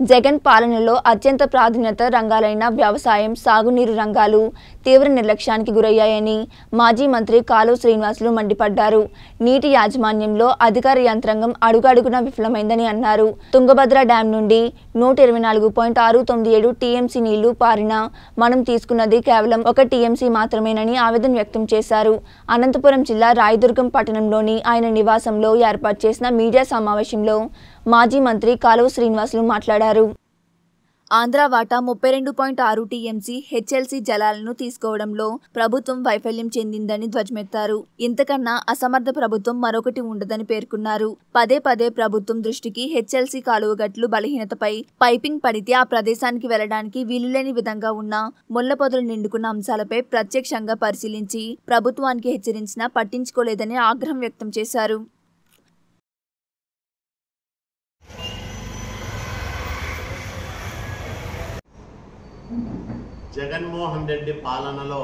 జగన్ పాలనలో అత్యంత ప్రాధాన్యత రంగాలైన వ్యవసాయం, సాగునీరు రంగాలు తీవ్ర నిర్లక్ష్యానికి గురయ్యాయని మాజీ మంత్రి కాలువ శ్రీనివాసులు మండిపడ్డారు. నీటి యాజమాన్యంలో అధికార యంత్రాంగం అడుగడుగునా విఫలమైందని అన్నారు. తుంగభద్ర డ్యాం నుండి 124.697 టీఎంసీ నీళ్లు పారినా మనం తీసుకున్నది కేవలం 1 టీఎంసీ మాత్రమేనని ఆవేదన వ్యక్తం చేశారు. అనంతపురం జిల్లా రాయదుర్గం పట్టణంలోని ఆయన నివాసంలో ఏర్పాటు చేసిన మీడియా సమావేశంలో మాజీ మంత్రి కాలువ శ్రీనివాసులు మాట్లాడారు. ఆంధ్ర వాటా 32.6 టీఎంసీ హెచ్ఎల్సీ జలాలను తీసుకోవడంలో ప్రభుత్వం వైఫల్యం చెందిందని ధ్వజమెత్తారు. ఇంతకన్నా అసమర్థ ప్రభుత్వం మరొకటి ఉండదని పేర్కొన్నారు. పదే పదే ప్రభుత్వం దృష్టికి హెచ్ఎల్సీ కాలువగట్లు బలహీనతపై పైపింగ్ పడితే ఆ ప్రదేశానికి వెళ్లడానికి వీలులేని విధంగా ఉన్న ముళ్లపొదలు నిండుకున్న అంశాలపై ప్రత్యక్షంగా పరిశీలించి ప్రభుత్వానికి హెచ్చరించినా పట్టించుకోలేదని ఆగ్రహం వ్యక్తం చేశారు. జగన్మోహన్ రెడ్డి పాలనలో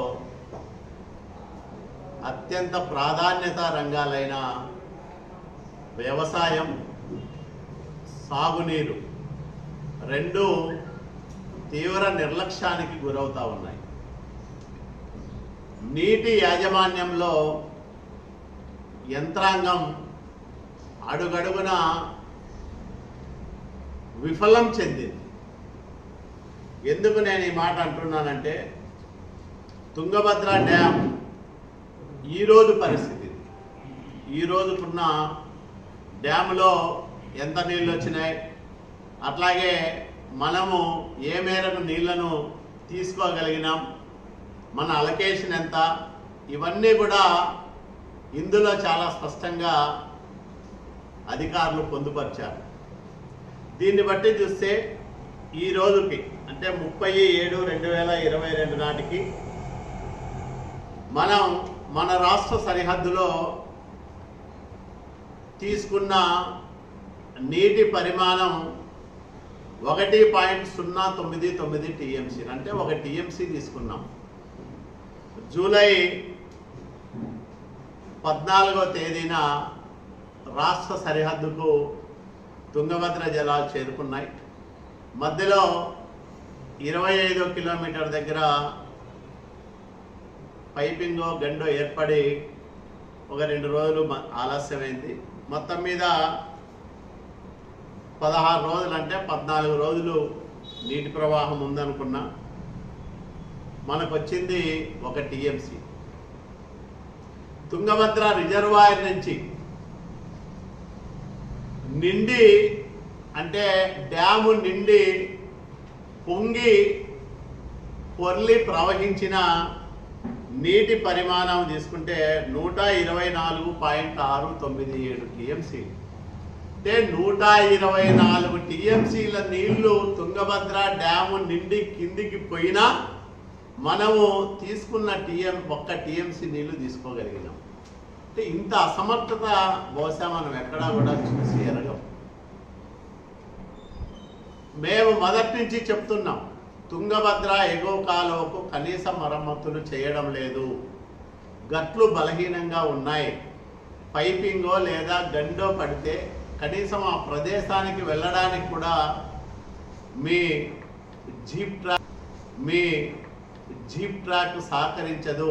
అత్యంత ప్రాధాన్యత రంగాలైన వ్యవసాయం, సాగునీరు రెండు తీవ్ర నిర్లక్ష్యానికి గురవుతా ఉన్నాయి. నీటి యాజమాన్యంలో యంత్రాంగం అడుగడుగున విఫలం చెందింది. ఎందుకు నేను ఈ మాట అంటున్నానంటే, తుంగభద్ర డ్యాం ఈరోజు పరిస్థితి, ఈరోజుకున్న డ్యాములో ఎంత నీళ్ళు వచ్చినాయి, అట్లాగే మనము ఏ మేరకు నీళ్లను తీసుకోగలిగినాం, మన అలొకేషన్ ఎంత, ఇవన్నీ కూడా ఇందులో చాలా స్పష్టంగా అధికారులు పొందుపరిచారు. దీన్ని బట్టి చూస్తే ఈ రోజుకి అంటే 30/7/2022 నాటికి మనం మన రాష్ట్ర సరిహద్దులో తీసుకున్న నీటి పరిమాణం 1.099 టీఎంసీ, అంటే 1 టీఎంసీ తీసుకున్నాం. జూలై 14వ తేదీన రాష్ట్ర సరిహద్దుకు తుంగభద్ర జలాలు చేరుకున్నాయి. మధ్యలో 25 కిలోమీటర్ దగ్గర పైపింగో గండో ఏర్పడి ఒక 2 రోజులు ఆలస్యమైంది. మొత్తం మీద 16 రోజులు అంటే 14 రోజులు నీటి ప్రవాహం ఉందనుకున్నా. మనకు వచ్చింది 1 టీఎంసీ. తుంగభద్ర రిజర్వాయర్ నుంచి నిండి, అంటే డ్యాము నిండి పొంగి పొర్లి ప్రవహించిన నీటి పరిమాణం తీసుకుంటే 124.697 టీఎంసీ. అంటే 124 టీఎంసీల నీళ్లు తుంగభద్ర డ్యాము నిండి కిందికి పోయినా మనము తీసుకున్న 1 టీఎంసీ నీళ్లు తీసుకోగలిగినాం. అంటే ఇంత అసమర్థత బహుశా మనం ఎక్కడా కూడా చూసి ఎరగం. మేము మొదటి నుంచి చెప్తున్నాం, తుంగభద్ర ఎగువ కాలువకు కనీస మరమ్మతులు చేయడం లేదు, గట్లు బలహీనంగా ఉన్నాయి, పైపింగో లేదా గండో పడితే కనీసం ఆ ప్రదేశానికి వెళ్ళడానికి కూడా మీ జీప్ ట్రాక్ సహకరించదు.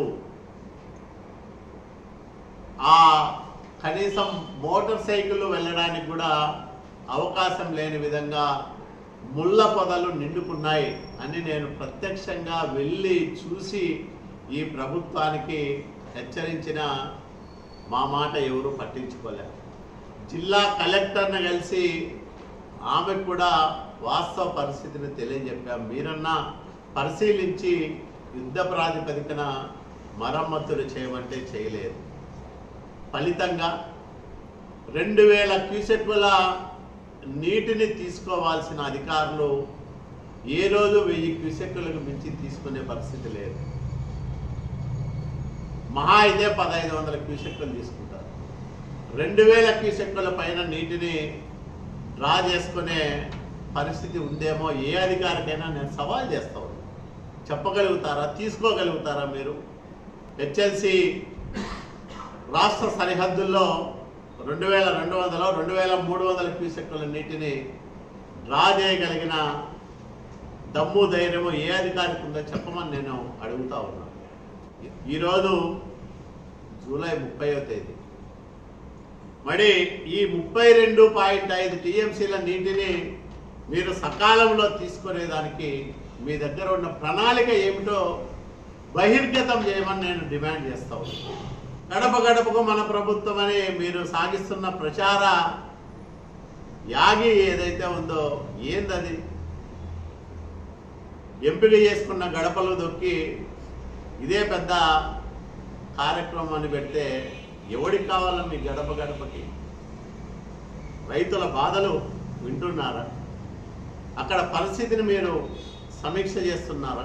ఆ కనీసం మోటార్ సైకిల్ వెళ్ళడానికి కూడా అవకాశం లేని విధంగా ముళ్ళ పొదలు నిండుకున్నాయి అని నేను ప్రత్యక్షంగా వెళ్ళి చూసి ఈ ప్రభుత్వానికి హెచ్చరించిన మా మాట ఎవరు పట్టించుకోలేరు. జిల్లా కలెక్టర్ని కలిసి ఆమెకు కూడా వాస్తవ పరిస్థితిని తెలియజెప్పాం. మీరన్నా పరిశీలించి యుద్ధ ప్రాతిపదికన మరమ్మతులు చేయమంటే చేయలేదు. ఫలితంగా 2000 క్యూసెక్కుల నీటిని తీసుకోవాల్సిన అధికారులు ఏ రోజు 1000 క్యూసెక్కులకు మించి తీసుకునే పరిస్థితి లేదు. మహా అయితే 1500 క్యూసెక్కులు తీసుకుంటారు. 2000 క్యూసెక్కుల పైన నీటిని డ్రా చేసుకునే పరిస్థితి ఉందేమో ఏ అధికారికైనా నేను సవాల్ చేస్తా ఉన్నాను. చెప్పగలుగుతారా, తీసుకోగలుగుతారా మీరు? హెచ్ఎల్సి రాష్ట్ర సరిహద్దుల్లో 2200 2300 క్యూసెక్కుల నీటిని డ్రా చేయగలిగిన దమ్ము ధైర్యము ఏ అధికారికి ఉందో చెప్పమని నేను అడుగుతా ఉన్నాను. ఈరోజు జూలై 30వ తేదీ. మరి ఈ 32.5 టీఎంసీల నీటిని మీరు సకాలంలో తీసుకునేదానికి మీ దగ్గర ఉన్న ప్రణాళిక ఏమిటో బహిర్గతం చేయమని నేను డిమాండ్ చేస్తా ఉన్నాను. గడప గడపకు మన ప్రభుత్వం అని మీరు సాగిస్తున్న ప్రచార యాగి ఏదైతే ఉందో ఏందది? ఎంపిక చేసుకున్న గడపలు దొక్కి ఇదే పెద్ద కార్యక్రమాన్ని పెడితే ఎవడికి కావాలా మీ గడప గడపకి? రైతుల బాధలు వింటున్నారా? అక్కడ పరిస్థితిని మీరు సమీక్ష చేస్తున్నారా?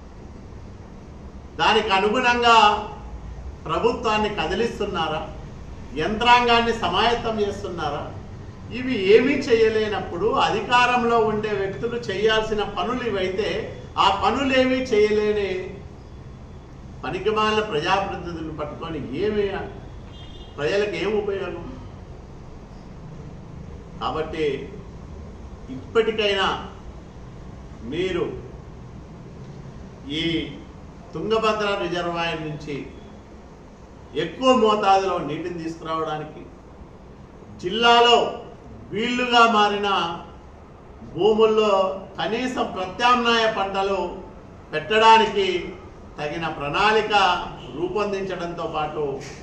దానికి అనుగుణంగా ప్రభుత్వాన్ని కదిలిస్తున్నారా? యంత్రాంగాన్ని సమాయత్తం చేస్తున్నారా? ఇవి ఏమీ చేయలేనప్పుడు అధికారంలో ఉండే వ్యక్తులు చేయాల్సిన పనులు ఇవైతే ఆ పనులేమీ చేయలేని పనికిమాలిన ప్రజాప్రతినిధులను పట్టుకొని ఏమి ప్రజలకు ఏం ఉపయోగం? కాబట్టి ఇప్పటికైనా మీరు ఈ తుంగభద్ర రిజర్వాయర్ నుంచి ఎక్కువ మోతాదులో నీటిని తీసుకురావడానికి, జిల్లాలో వీళ్లుగా మారిన భూముల్లో కనీసం ప్రత్యామ్నాయ పంటలు పెట్టడానికి తగిన ప్రణాళిక రూపొందించడంతో పాటు